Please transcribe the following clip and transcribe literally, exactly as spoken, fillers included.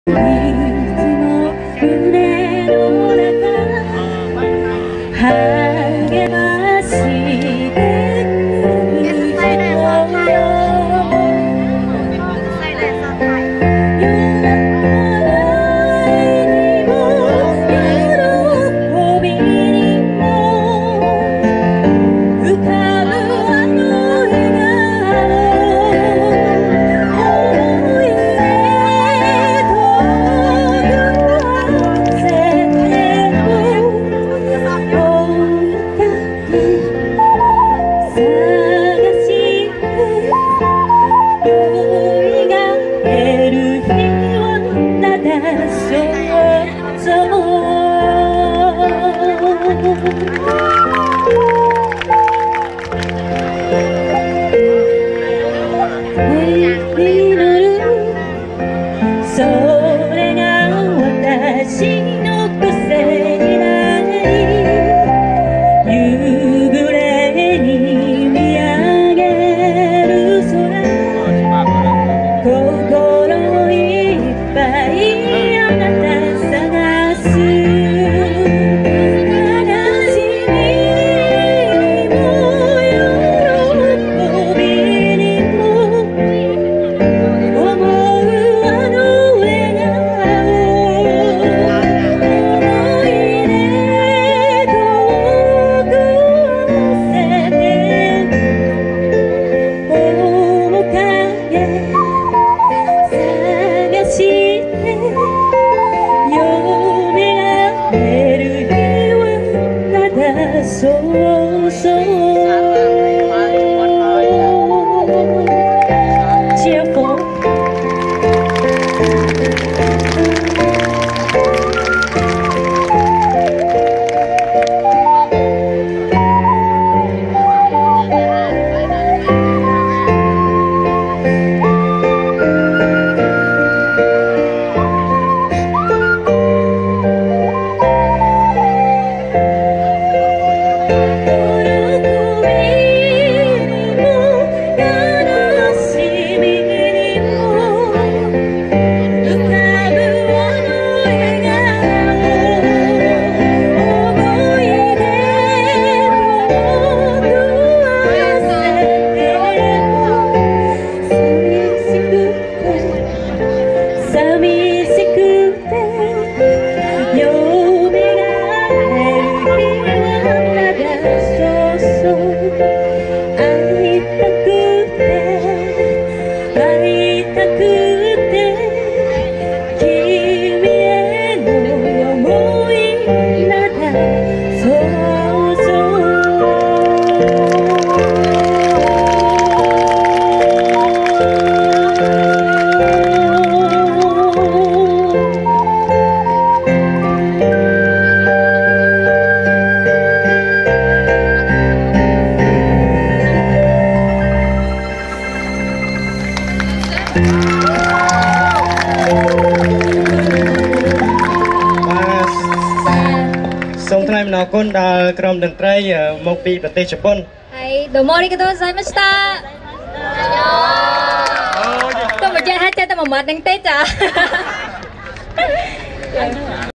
គុណដល់ក្រុមតន្ត្រីមកពីប្រទេសជប៉ុនはいどうもありがとうございましたទៅមកចេះហើយចេះតែមួយម៉ាត់ហ្នឹងទេចា